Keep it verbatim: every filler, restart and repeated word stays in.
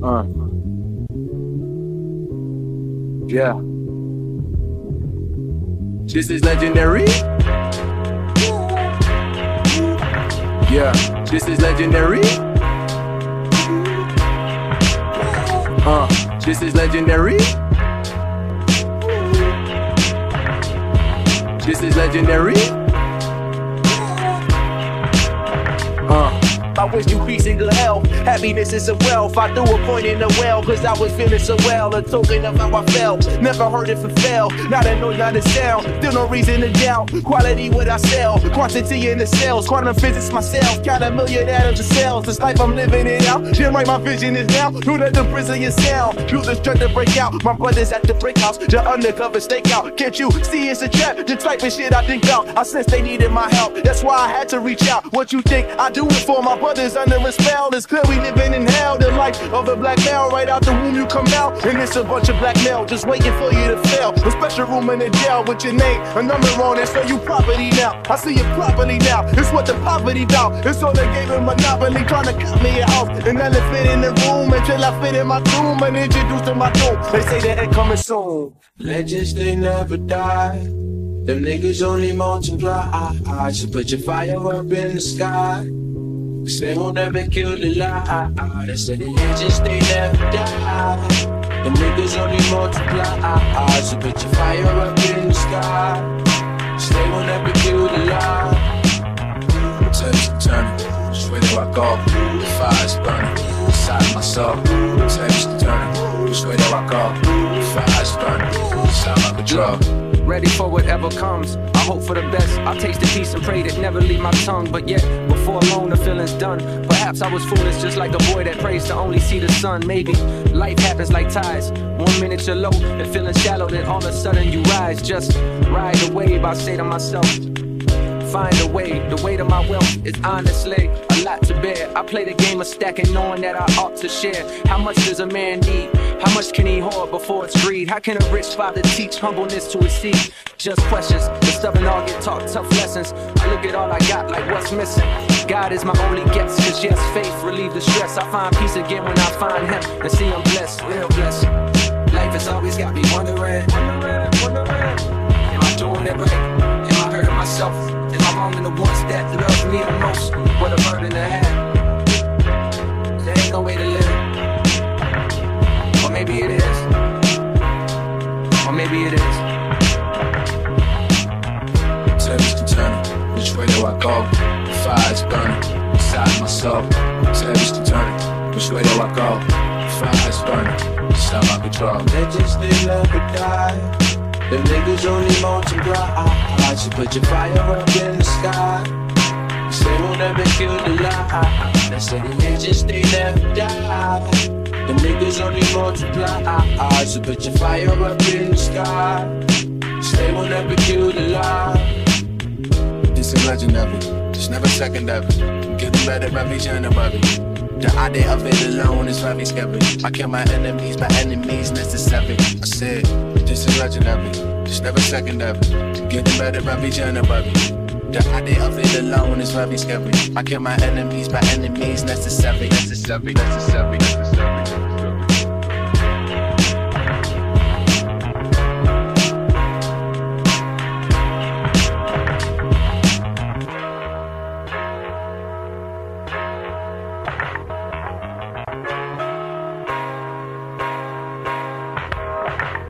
Uh. Yeah. This is legendary. Yeah. This is legendary. Uh. This is legendary. This is legendary. Uh. I wish you peace and good health, happiness is a wealth. I threw a point in the well, cause I was feeling so well. A token of how I felt, never heard it for fail. Not a noise, not a sound, still no reason to doubt. Quality what I sell, quantity in the sales. Quantum physics myself, count a million atoms of cells. This life I'm living it out, then right my vision is now. Through let the prison your sound, feel the strength to break out. My brothers at the brick house, the undercover stakeout. Can't you see it's a trap, the type of shit I think out. I sense they needed my help, that's why I had to reach out. What you think I do it for my brothers under a spell? It's clear we living in hell. The life of a black male, right out the womb you come out. And it's a bunch of black male just waiting for you to fail. A special room in the jail with your name, a number on it, so you property now. I see you properly now, it's what the poverty bout. It's all they gave a monopoly, trying to cut me a house. An elephant in the room until I fit in my tomb and introduced to my doom. They say the end coming soon. Legends, they never die. Them niggas only multiply. So put your fire up in the sky. They won't ever kill the lie. They say the legends, they never die. Them niggas only multiply. So put your fire up in the sky. They won't ever kill the lie. Tables can turn, just where do I go? The fire's burning inside my soul. Tables can turn, just where do I go? The fire's burning inside my control. Ready for whatever comes, I hope for the best. I taste the peace and pray that never leave my tongue. But yet, before long the feeling's done. Perhaps I was foolish, just like a boy that prays to only see the sun. Maybe life happens like tides. One minute you're low and feeling shallow, then all of a sudden you rise. Just ride the wave, I say to myself, find a way. The weight of my wealth is honestly a lot to bear. I play the game of stacking, knowing that I ought to share. How much does a man need? How much can he hoard before it's greed? How can a rich father teach humbleness to his seed? Just questions, the stubborn all get taught tough lessons. I look at all I got like what's missing. God is my only guess, cause yes, faith relieve the stress. I find peace again when I find him, and see I'm blessed, real blessed. Life has always got me wondering, wondering, wondering. Am I doing it right? Am I hurting myself? Am I wronging the ones that love me the most? What a burden to have. There ain't no way to live. Or maybe it is. Or maybe it is. Tables can turn, which way do I go? The fire's burning inside my soul. Tables can turn, which way do I go? The fire's burning inside my control. Legends, they never die. Them niggas only multiply. So put your fire up in the sky. They won't ever kill the lie. They say the legends, they never die. Them niggas only multiply. So put your fire up in the sky. They won't ever kill the lie. This is legendary, it's never secondary. Getting better every January. The idea of it alone is very scary. I kill my enemies, my enemies necessary. I said, this is legendary, it's never secondary. Getting better every January. The idea of it alone is very scary. I kill my enemies, my enemies necessary. Necessary, necessary, necessary.